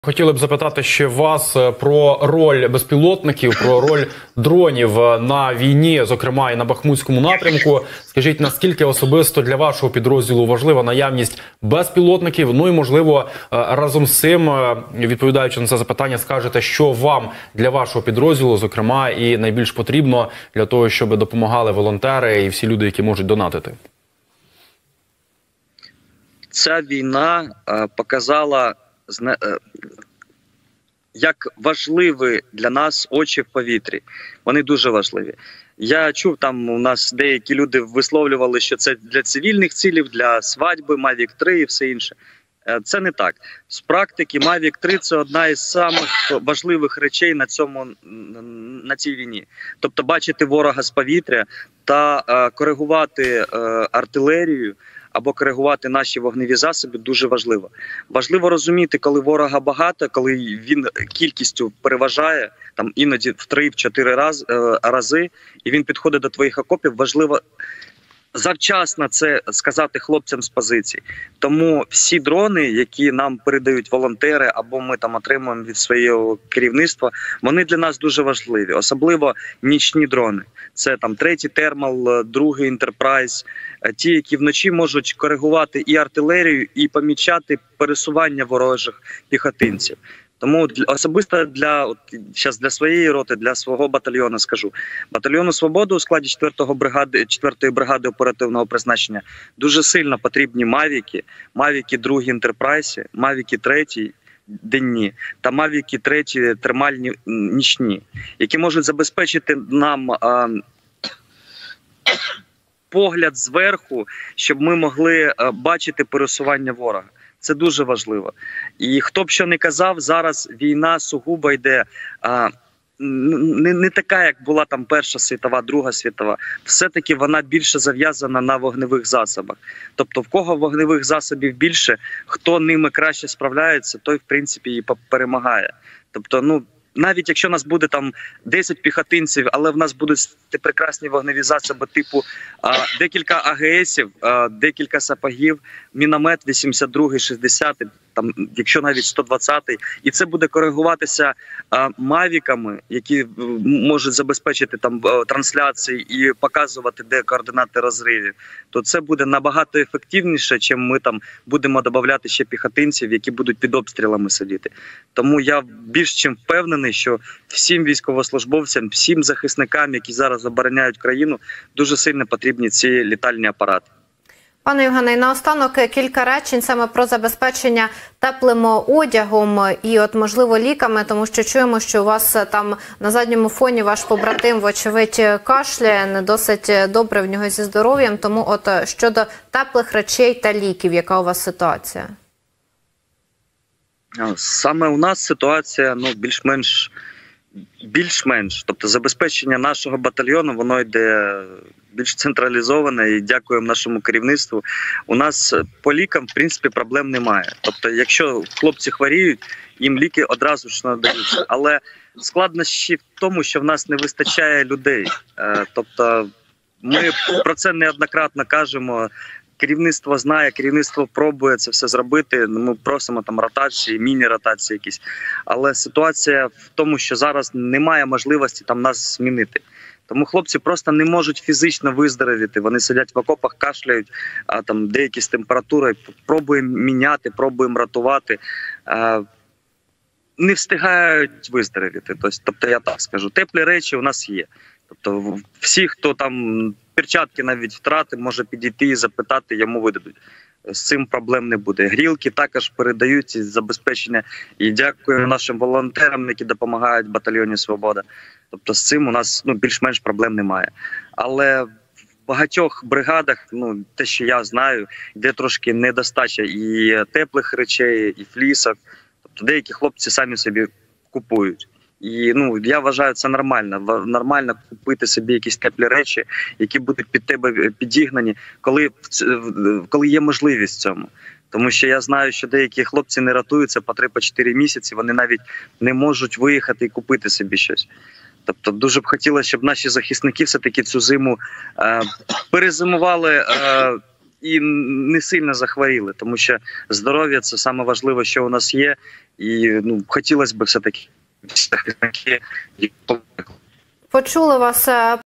Хотіли б запитати ще вас про роль безпілотників, про роль дронів на війні, зокрема і на Бахмутському напрямку. Скажіть, наскільки особисто для вашого підрозділу важлива наявність безпілотників? Ну і, можливо, разом з цим, відповідаючи на це запитання, скажете, що вам для вашого підрозділу, зокрема, і найбільш потрібно для того, щоб допомагали волонтери і всі люди, які можуть донатити? Ця війна показала, як важливі для нас очі в повітрі. Вони дуже важливі. Я чув, там у нас деякі люди висловлювали, що це для цивільних цілів, для свадьби, Mavic 3 і все інше. Це не так. З практики Mavic 3 – це одна із самих важливих речей на цій війні. Тобто бачити ворога з повітря та коригувати артилерію, або коригувати наші вогневі засоби дуже важливо. Важливо розуміти, коли ворога багато, коли він кількістю переважає, там іноді в 3-4 рази, і він підходить до твоїх окопів, важливо завчасно це сказати хлопцям з позицій. Тому всі дрони, які нам передають волонтери або ми там отримуємо від свого керівництва, вони для нас дуже важливі. Особливо нічні дрони. Це там 3-й Thermal, 2-й Enterprise, ті, які вночі можуть коригувати і артилерію, і помічати пересування ворожих піхотинців. Тому особисто для своєї роти, для свого батальйону скажу. Батальйону «Свобода» у складі 4-ї бригади оперативного призначення дуже сильно потрібні мавіки, Mavic 2 Enterprise, Mavic 3 денні та Mavic 3 термальні нічні, які можуть забезпечити нам погляд зверху, щоб ми могли бачити пересування ворога. Це дуже важливо. І хто б що не казав, зараз війна сугубо йде не така, як була там Перша світова, Друга світова. Все-таки вона більше зав'язана на вогневих засобах. Тобто в кого вогневих засобів більше, хто ними краще справляється, той, в принципі, і перемагає. Тобто, навіть якщо нас буде там 10 піхотинців, але в нас будуть прекрасні вогневі засоби типу декілька АГСів, декілька сапогів, міномет 82-й, 60-й, там, якщо навіть 120-й, і це буде коригуватися мавіками, які можуть забезпечити там трансляції і показувати, де координати розривів, то це буде набагато ефективніше, чим ми там будемо додавати ще піхотинців, які будуть під обстрілами сидіти. Тому я більш чим впевнений, що всім військовослужбовцям, всім захисникам, які зараз обороняють країну, дуже сильно потрібні ці літальні апарати. Пане Євгене, наостанок кілька речень саме про забезпечення теплим одягом і можливо ліками, тому що чуємо, що у вас там на задньому фоні ваш побратим, вочевидь, кашляє, не досить добре в нього зі здоров'ям, тому щодо теплих речей та ліків, яка у вас ситуація? Саме у нас ситуація, більш-менш, тобто забезпечення нашого батальйону, воно йде більш централізоване, і дякуємо нашому керівництву. У нас по лікам, в принципі, проблем немає. Тобто, якщо хлопці хворіють, їм ліки одразу ж надаються. Але складнощі в тому, що в нас не вистачає людей. Тобто, ми про це неоднократно кажемо. Керівництво знає, керівництво пробує це все зробити. Ми просимо там ротації, міні-ротації якісь. Але ситуація в тому, що зараз немає можливості там нас змінити. Тому хлопці просто не можуть фізично виздоровіти. Вони сидять в окопах, кашляють, а там деякі з температурою. Пробуємо міняти, пробуємо рятувати. Не встигають виздоровіти. Тобто я так скажу. Теплі речі у нас є. Тобто всі, хто там перчатки навіть втратив, може підійти і запитати, йому видадуть. З цим проблем не буде. Грілки також передають із забезпечення. І дякую нашим волонтерам, які допомагають в батальйоні «Свобода». Тобто з цим у нас більш-менш проблем немає. Але в багатьох бригадах, те, що я знаю, йде трошки недостача і теплих речей, і флісок. Тобто деякі хлопці самі собі купують. І я вважаю, це нормально. Нормально купити собі якісь теплі речі, які будуть під тебе підігнані, коли є можливість цьому. Тому що я знаю, що деякі хлопці не рятуються по 3-4 місяці, вони навіть не можуть виїхати і купити собі щось. Тобто дуже б хотілося, щоб наші захисники все-таки цю зиму перезимували і не сильно захворіли, тому що здоров'я – це саме важливе, що у нас є, і хотілося б все-таки захисники. Почули вас.